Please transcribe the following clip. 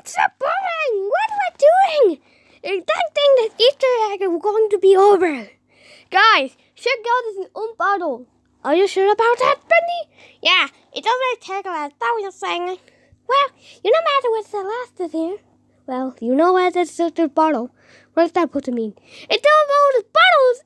It's so boring! What am I doing? I don't think that Easter egg is going to be over. Guys, check out this bottle. Are you sure about that, Benny? Yeah, it doesn't take like that was saying. Well, you no matter what's the last is here. Well, you know what that's the bottle. What does that put to mean? It's all about the bottles